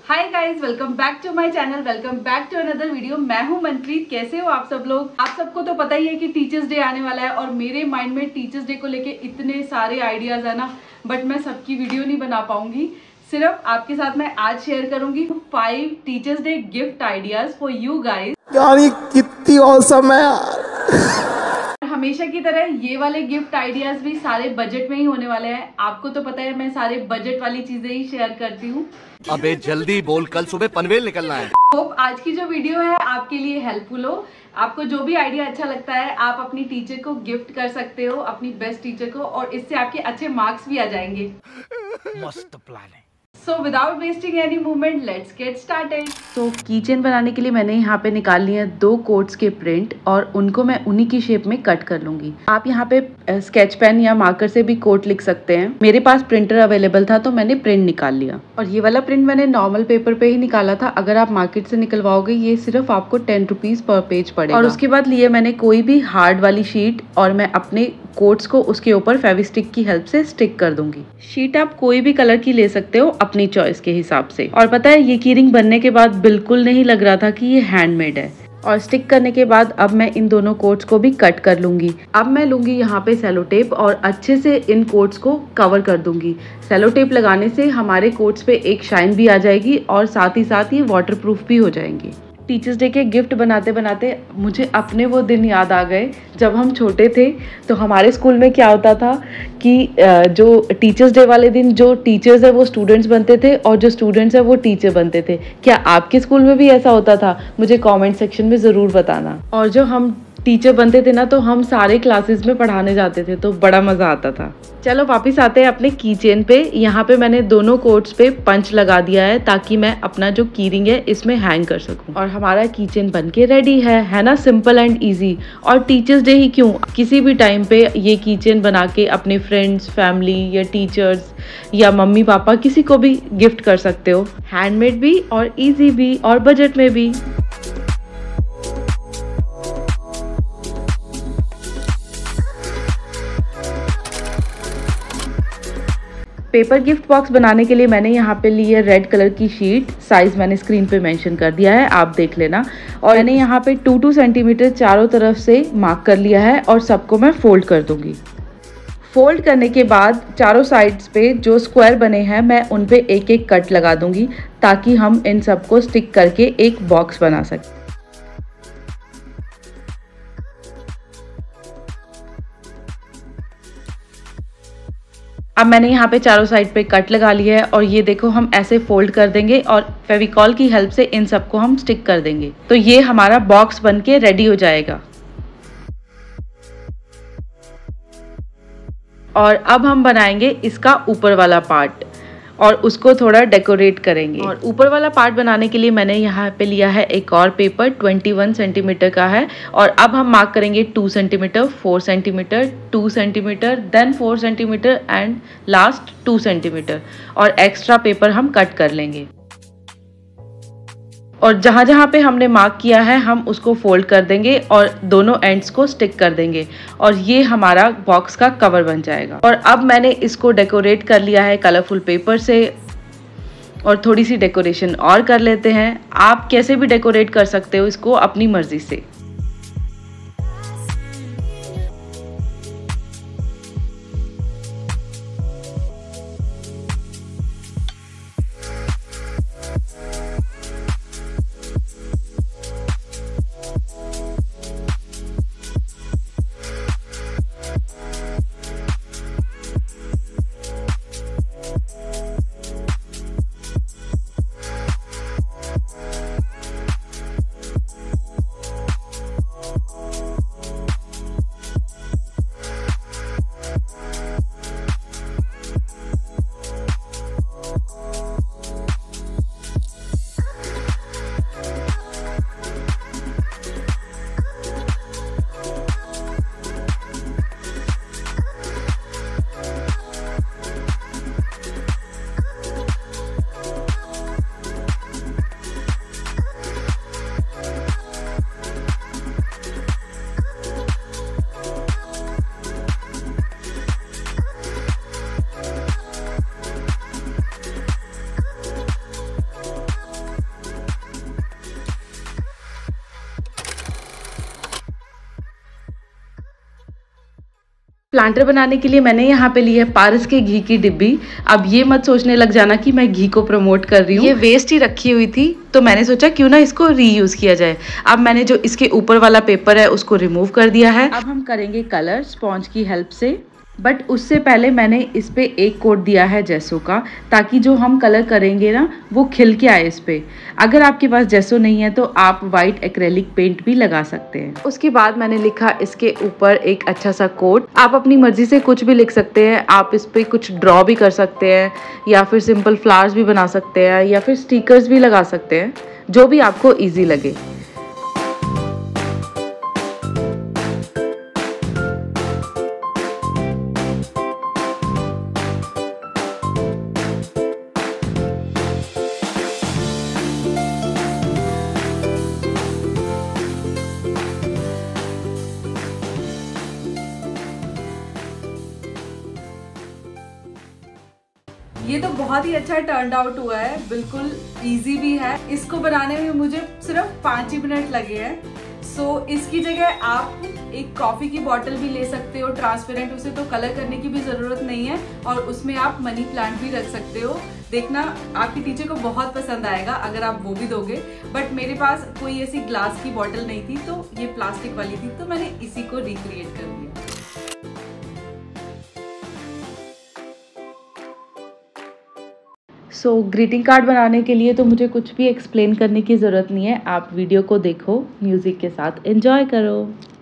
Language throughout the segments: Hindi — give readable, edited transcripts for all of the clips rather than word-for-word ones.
Hi guys, welcome back to my channel, welcome back to another video. मैं हूं मनप्रीत। कैसे हो आप सब लोग? आप सबको तो पता ही है कि टीचर्स डे आने वाला है और मेरे माइंड में टीचर्स डे को लेके इतने सारे आइडियाज है ना, बट मैं सबकी वीडियो नहीं बना पाऊंगी। सिर्फ आपके साथ मैं आज शेयर करूंगी 5 teachers day gift ideas for you guys. यार ये कितनी औसम है यार। हमेशा की तरह ये वाले गिफ्ट आइडियाज भी सारे बजट में ही होने वाले हैं। आपको तो पता है मैं सारे बजट वाली चीजें ही शेयर करती हूँ। अबे जल्दी बोल, कल सुबह पनवेल निकलना है। होप आज की जो वीडियो है आपके लिए हेल्पफुल हो। आपको जो भी आइडिया अच्छा लगता है आप अपनी टीचर को गिफ्ट कर सकते हो, अपनी बेस्ट टीचर को, और इससे आपके अच्छे मार्क्स भी आ जाएंगे। मस्त प्लान है। So without wasting any moment let's get started. तो कीचेन बनाने के लिए मैंने यहाँ पे निकाल लिए हैं 2 कोट्स के प्रिंट और उनको मैं उन्हीं की शेप में कट कर लूंगी। आप यहाँ पे स्केच पेन या मार्कर से भी कोट लिख सकते हैं। मेरे पास प्रिंटर अवेलेबल था तो मैंने प्रिंट निकाल लिया। और ये वाला प्रिंट मैंने नॉर्मल पेपर पे ही निकाला था। अगर आप मार्केट से निकलवाओगे ये सिर्फ आपको 10 रुपीज पर पेज पड़ेगा। और उसके बाद लिए मैंने कोई भी हार्ड वाली शीट और मैं अपने कोट्स को उसके ऊपर फेविस्टिक की हेल्प से स्टिक कर दूंगी। शीट आप कोई भी कलर की ले सकते हो अपनी चॉइस के हिसाब से। और पता है ये कीरिंग बनने के बाद बिल्कुल नहीं लग रहा था कि ये हैंडमेड है। और स्टिक करने के बाद अब मैं इन दोनों कोट्स को भी कट कर लूंगी। अब मैं लूंगी यहाँ पे सेलो टेप और अच्छे से इन कोट्स को कवर कर दूंगी। सेलो टेप लगाने से हमारे कोट्स पे एक शाइन भी आ जाएगी और साथ ही साथ ये वाटरप्रूफ भी हो जाएंगे। टीचर्स डे के गिफ्ट बनाते बनाते मुझे अपने वो दिन याद आ गए जब हम छोटे थे। तो हमारे स्कूल में क्या होता था कि जो टीचर्स डे वाले दिन जो टीचर्स है वो स्टूडेंट्स बनते थे और जो स्टूडेंट्स है वो टीचर बनते थे। क्या आपके स्कूल में भी ऐसा होता था? मुझे कमेंट सेक्शन में ज़रूर बताना। और जो हम टीचर बनते थे ना तो हम सारे क्लासेस में पढ़ाने जाते थे तो बड़ा मज़ा आता था। चलो वापस आते हैं अपने की चेन पे। यहाँ पे मैंने दोनों कोट्स पे पंच लगा दिया है ताकि मैं अपना जो कीरिंग है इसमें हैंग कर सकूं। और हमारा की चेन बन के रेडी है ना? Simple and easy. और टीचर्स डे ही क्यों, किसी भी टाइम पे ये की चेन बना के अपने फ्रेंड्स, फैमिली या टीचर्स या मम्मी पापा किसी को भी गिफ्ट कर सकते हो। हैंडमेड भी और ईजी भी और बजट में भी। पेपर गिफ्ट बॉक्स बनाने के लिए मैंने यहाँ पे ली है रेड कलर की शीट। साइज मैंने स्क्रीन पे मेंशन कर दिया है, आप देख लेना। और मैंने यहाँ पे 2-2 सेंटीमीटर चारों तरफ से मार्क कर लिया है और सबको मैं फोल्ड कर दूंगी। फोल्ड करने के बाद चारों साइड्स पे जो स्क्वायर बने हैं मैं उन पे एक एक कट लगा दूंगी ताकि हम इन सबको स्टिक करके एक बॉक्स बना सकें। अब मैंने यहाँ पे चारों साइड पे कट लगा लिया है और ये देखो हम ऐसे फोल्ड कर देंगे और फेविकॉल की हेल्प से इन सबको हम स्टिक कर देंगे तो ये हमारा बॉक्स बनके रेडी हो जाएगा। और अब हम बनाएंगे इसका ऊपर वाला पार्ट और उसको थोड़ा डेकोरेट करेंगे। और ऊपर वाला पार्ट बनाने के लिए मैंने यहाँ पे लिया है एक और पेपर 21 सेंटीमीटर का है। और अब हम मार्क करेंगे 2 centimetre, 4 centimetre, 2 centimetre, then 4 centimetre and last 2 centimetre. और एक्स्ट्रा पेपर हम कट कर लेंगे। और जहाँ जहाँ पे हमने मार्क किया है हम उसको फोल्ड कर देंगे और दोनों एंड्स को स्टिक कर देंगे और ये हमारा बॉक्स का कवर बन जाएगा। और अब मैंने इसको डेकोरेट कर लिया है कलरफुल पेपर से। और थोड़ी सी डेकोरेशन और कर लेते हैं। आप कैसे भी डेकोरेट कर सकते हो इसको अपनी मर्जी से। प्लांटर बनाने के लिए मैंने यहाँ पे ली है पारस के घी की डिब्बी। अब ये मत सोचने लग जाना कि मैं घी को प्रमोट कर रही हूँ, ये वेस्ट ही रखी हुई थी तो मैंने सोचा क्यों ना इसको रीयूज किया जाए। अब मैंने जो इसके ऊपर वाला पेपर है उसको रिमूव कर दिया है। अब हम करेंगे कलर स्पॉन्ज की हेल्प से, बट उससे पहले मैंने इस पे एक कोट दिया है जेसो का, ताकि जो हम कलर करेंगे ना वो खिल के आए इस पे। अगर आपके पास जेसो नहीं है तो आप वाइट एक्रेलिक पेंट भी लगा सकते हैं। उसके बाद मैंने लिखा इसके ऊपर एक अच्छा सा कोट। आप अपनी मर्जी से कुछ भी लिख सकते हैं, आप इस पे कुछ ड्रॉ भी कर सकते हैं या फिर सिंपल फ्लावर्स भी बना सकते हैं या फिर स्टिकर्स भी लगा सकते हैं, जो भी आपको ईजी लगे। ये तो बहुत ही अच्छा टर्न आउट हुआ है, बिल्कुल इजी भी है। इसको बनाने में मुझे सिर्फ 5 ही मिनट लगे हैं। सो इसकी जगह आप एक कॉफी की बॉटल भी ले सकते हो ट्रांसपेरेंट, उसे तो कलर करने की भी जरूरत नहीं है, और उसमें आप मनी प्लांट भी रख सकते हो। देखना आपकी टीचर को बहुत पसंद आएगा अगर आप वो भी दोगे। बट मेरे पास कोई ऐसी ग्लास की बॉटल नहीं थी तो ये प्लास्टिक वाली थी, तो मैंने इसी को रिक्रिएट कर दिया। सो ग्रीटिंग कार्ड बनाने के लिए तो मुझे कुछ भी एक्सप्लेन करने की ज़रूरत नहीं है, आप वीडियो को देखो, म्यूज़िक के साथ एंजॉय करो।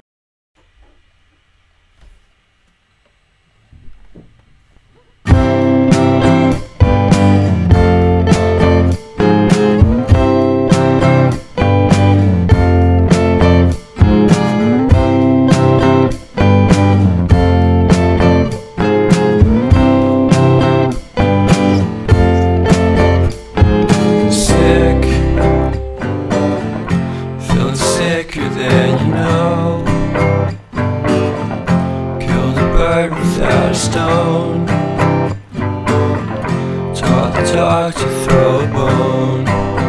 Stone, talk to throw a bone.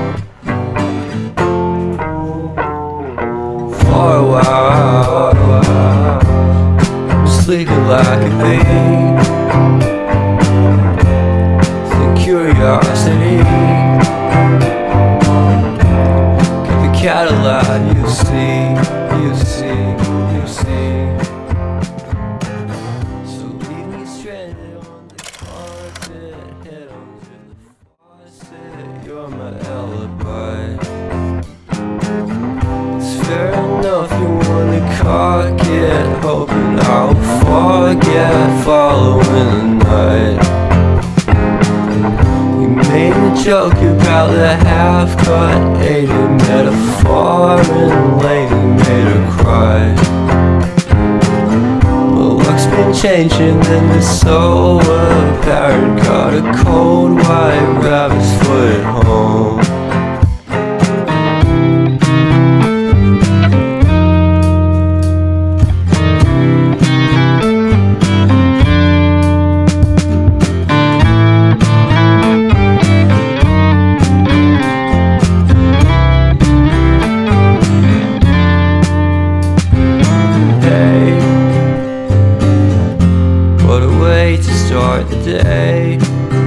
For a while, sleeping like a thief. The curiosity keep the cat alive. You see. You're my alibi. It's fair enough you wanna cock it, hoping I'll forget following the night. We made a joke about the half-cut 80 metaphor, and lady made her cry. My luck's been changing and it's so apparent. Got a cold white rabbit's foot at home. To start the day,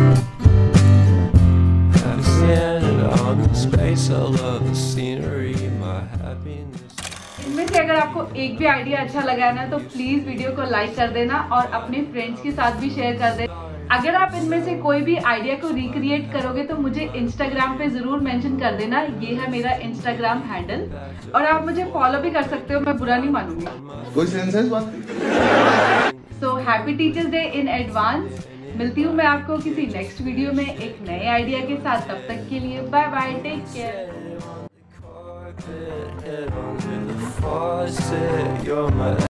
I've seen it on space. I love the scenery, my happiness. इनमें से अगर आपको एक भी आइडिया अच्छा लगा है ना तो प्लीज वीडियो को लाइक कर देना और अपने फ्रेंड्स के साथ भी शेयर कर देना। अगर आप इनमें से कोई भी आइडिया को रिक्रिएट करोगे तो मुझे इंस्टाग्राम पे जरूर मेंशन कर देना, ये है मेरा इंस्टाग्राम हैंडल, और आप मुझे फॉलो भी कर सकते हो, मैं बुरा नहीं मानूंगी। कोई सेंस है इस बात की? So happy teachers day in advance. मिलती हूँ मैं आपको किसी नेक्स्ट वीडियो में एक नए आइडिया के साथ। तब तक के लिए बाय बाय, टेक केयर।